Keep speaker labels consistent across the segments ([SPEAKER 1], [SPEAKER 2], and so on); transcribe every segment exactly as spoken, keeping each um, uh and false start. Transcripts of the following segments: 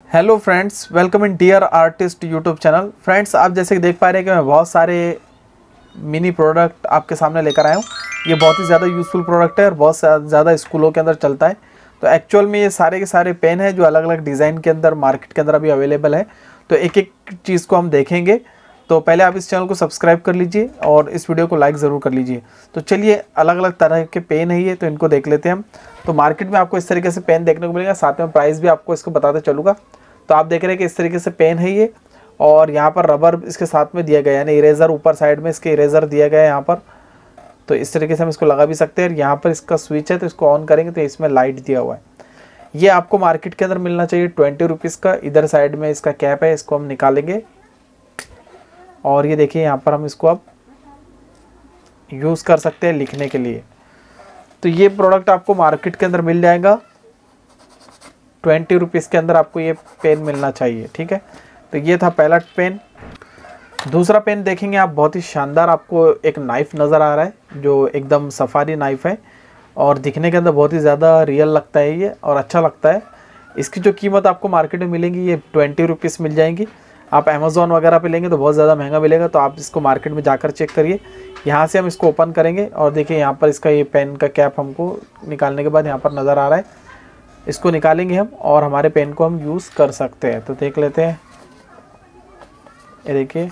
[SPEAKER 1] Hello friends, welcome in dear artist YouTube channel. Friends, आप जैसे कि देख पा रहे हैं कि मैं बहुत सारे मिनी प्रोडक्ट आपके सामने लेकर आया हूँ। ये बहुत ही ज़्यादा यूज़फुल प्रोडक्ट है और बहुत ज़्यादा स्कूलों के अंदर चलता है। तो एक्चुअल में ये सारे के सारे पेन है जो अलग अलग डिज़ाइन के अंदर मार्केट के अंदर अभी अवेलेबल है। तो एक एक चीज़ को हम देखेंगे। तो पहले आप इस चैनल को सब्सक्राइब कर लीजिए और इस वीडियो को लाइक ज़रूर कर लीजिए। तो चलिए, अलग अलग तरह के पेन है ये, तो इनको देख लेते हैं हम। तो मार्केट में आपको इस तरीके से पेन देखने को मिलेगा, साथ में प्राइस भी आपको इसको बताते चलूँगा। तो आप देख रहे हैं कि इस तरीके से पेन है ये, और यहाँ पर रबर इसके साथ में दिया गया है, यानी इरेज़र ऊपर साइड में इसके इरेज़र दिया गया है यहाँ पर। तो इस तरीके से हम इसको लगा भी सकते हैं। यहाँ पर इसका स्विच है, तो इसको ऑन करेंगे तो इसमें लाइट दिया हुआ है। ये आपको मार्केट के अंदर मिलना चाहिए ट्वेंटी रुपीज़ का। इधर साइड में इसका कैप है, इसको हम निकालेंगे और ये देखिए यहाँ पर हम इसको अब यूज़ कर सकते हैं लिखने के लिए। तो ये प्रोडक्ट आपको मार्केट के अंदर मिल जाएगा ट्वेंटी रुपीज़ के अंदर, आपको ये पेन मिलना चाहिए। ठीक है, तो ये था पहला पेन। दूसरा पेन देखेंगे आप, बहुत ही शानदार आपको एक नाइफ़ नज़र आ रहा है जो एकदम सफारी नाइफ़ है और दिखने के अंदर बहुत ही ज़्यादा रियल लगता है ये और अच्छा लगता है। इसकी जो कीमत आपको मार्केट में मिलेगी ये ट्वेंटी रुपीज़ मिल जाएंगी। आप अमेज़ॉन वगैरह पे लेंगे तो बहुत ज़्यादा महंगा मिलेगा, तो आप इसको मार्केट में जाकर चेक करिए। यहाँ से हम इसको ओपन करेंगे और देखिए यहाँ पर इसका ये पेन का कैप हमको निकालने के बाद यहाँ पर नज़र आ रहा है। इसको निकालेंगे हम और हमारे पेन को हम यूज़ कर सकते हैं। तो देख लेते हैं, ये देखिए,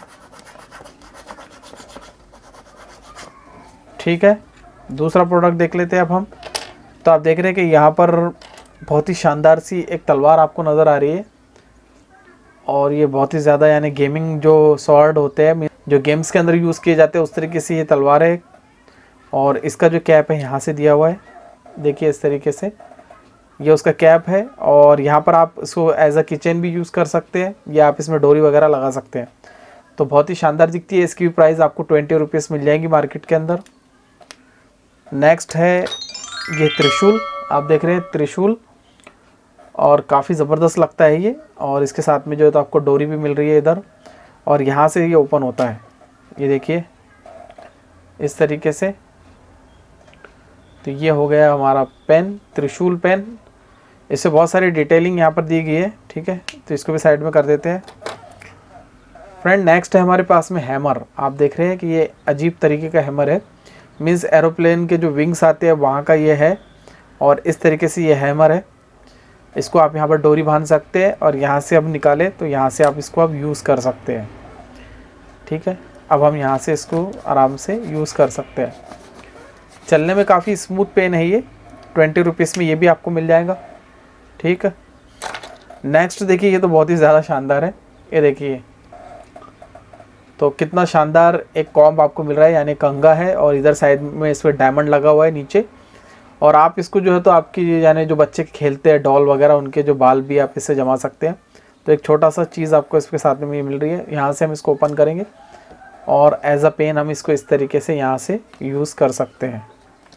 [SPEAKER 1] ठीक है। दूसरा प्रोडक्ट देख लेते हैं अब हम। तो आप देख रहे हैं कि यहाँ पर बहुत ही शानदार सी एक तलवार आपको नज़र आ रही है और ये बहुत ही ज़्यादा, यानी गेमिंग जो स्वॉर्ड होते हैं जो गेम्स के अंदर यूज़ किए जाते हैं उस तरीके से ये तलवार है। और इसका जो कैप है यहाँ से दिया हुआ है, देखिए इस तरीके से ये उसका कैप है। और यहाँ पर आप इसको एज अ किचन भी यूज़ कर सकते हैं या आप इसमें डोरी वगैरह लगा सकते हैं। तो बहुत ही शानदार दिखती है। इसकी भी प्राइस आपको ट्वेंटी रुपीज़ मिल जाएंगी मार्केट के अंदर। नेक्स्ट है ये त्रिशूल, आप देख रहे हैं त्रिशूल, और काफ़ी ज़बरदस्त लगता है ये। और इसके साथ में जो है तो आपको डोरी भी मिल रही है इधर, और यहाँ से ये ओपन होता है, ये देखिए इस तरीके से। तो ये हो गया हमारा पेन, त्रिशूल पेन। इससे बहुत सारी डिटेलिंग यहाँ पर दी गई है। ठीक है, तो इसको भी साइड में कर देते हैं। फ्रेंड, नेक्स्ट है हमारे पास में हैमर। आप देख रहे हैं कि ये अजीब तरीके का हैमर है, मीन्स एरोप्लेन के जो विंग्स आते हैं वहाँ का ये है, और इस तरीके से ये हैमर है। इसको आप यहाँ पर डोरी बांध सकते हैं और यहाँ से अब निकाले तो यहाँ से आप इसको अब यूज़ कर सकते हैं। ठीक है, अब हम यहाँ से इसको आराम से यूज़ कर सकते हैं। चलने में काफ़ी स्मूथ पेन है ये, ट्वेंटी रुपीज़ में ये भी आपको मिल जाएगा। ठीक है, नेक्स्ट देखिए, ये तो बहुत ही ज़्यादा शानदार है। ये देखिए, तो कितना शानदार एक कॉम्ब आपको मिल रहा है, यानी कंघा है और इधर साइड में इस पर डायमंड लगा हुआ है नीचे। और आप इसको जो है तो आपकी, यानी जो बच्चे खेलते हैं डॉल वगैरह, उनके जो बाल भी आप इससे जमा सकते हैं। तो एक छोटा सा चीज़ आपको इसके साथ में ये मिल रही है। यहाँ से हम इसको ओपन करेंगे और एज अ पेन हम इसको इस तरीके से यहाँ से यूज़ कर सकते हैं।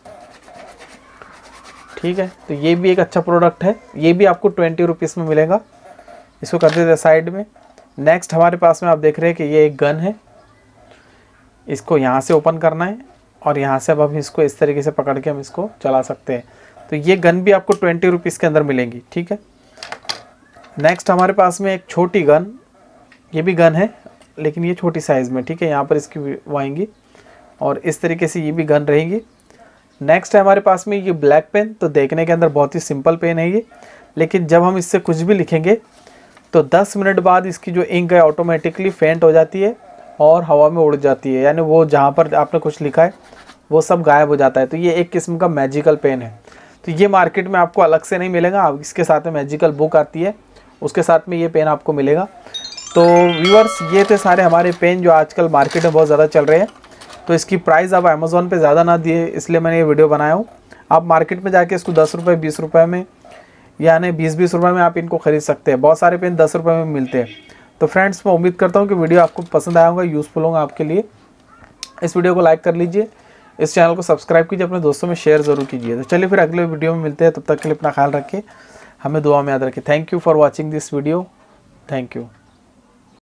[SPEAKER 1] ठीक है, तो ये भी एक अच्छा प्रोडक्ट है, ये भी आपको ट्वेंटी रुपीज़ में मिलेगा। इसको कर देते हैं साइड में। नेक्स्ट हमारे पास में आप देख रहे हैं कि ये एक गन है। इसको यहाँ से ओपन करना है और यहाँ से अब हम इसको इस तरीके से पकड़ के हम इसको चला सकते हैं। तो ये गन भी आपको ट्वेंटी रुपीज़ के अंदर मिलेंगी। ठीक है, नेक्स्ट हमारे पास में एक छोटी गन, ये भी गन है लेकिन ये छोटी साइज़ में। ठीक है, यहाँ पर इसकी वो आएंगी और इस तरीके से ये भी गन रहेंगी। नेक्स्ट है हमारे पास में ये ब्लैक पेन। तो देखने के अंदर बहुत ही सिंपल पेन है ये, लेकिन जब हम इससे कुछ भी लिखेंगे तो दस मिनट बाद इसकी जो इंक है ऑटोमेटिकली फेंट हो जाती है और हवा में उड़ जाती है, यानी वो जहाँ पर आपने कुछ लिखा है वो सब गायब हो जाता है। तो ये एक किस्म का मैजिकल पेन है। तो ये मार्केट में आपको अलग से नहीं मिलेगा, आप इसके साथ में मैजिकल बुक आती है, उसके साथ में ये पेन आपको मिलेगा। तो व्यूअर्स, ये थे सारे हमारे पेन जो आजकल मार्केट में बहुत ज़्यादा चल रहे हैं। तो इसकी प्राइस आप अमेज़ॉन पे ज़्यादा ना दिए, इसलिए मैंने ये वीडियो बनाया हूँ। आप मार्केट में जाके इसको दस रुपये बीस रुपये में, यानी बीस बीस रुपये में आप इनको ख़रीद सकते हैं। बहुत सारे पेन दस रुपये में मिलते हैं। तो फ्रेंड्स, मैं उम्मीद करता हूँ कि वीडियो आपको पसंद आया होगा, यूज़फुल होगा आपके लिए। इस वीडियो को लाइक कर लीजिए, इस चैनल को सब्सक्राइब कीजिए, अपने दोस्तों में शेयर ज़रूर कीजिए। तो चलिए फिर अगले वीडियो में मिलते हैं, तब तक के लिए अपना ख्याल रखिए, हमें दुआ में याद रखिए। Thank you for watching this video. Thank you.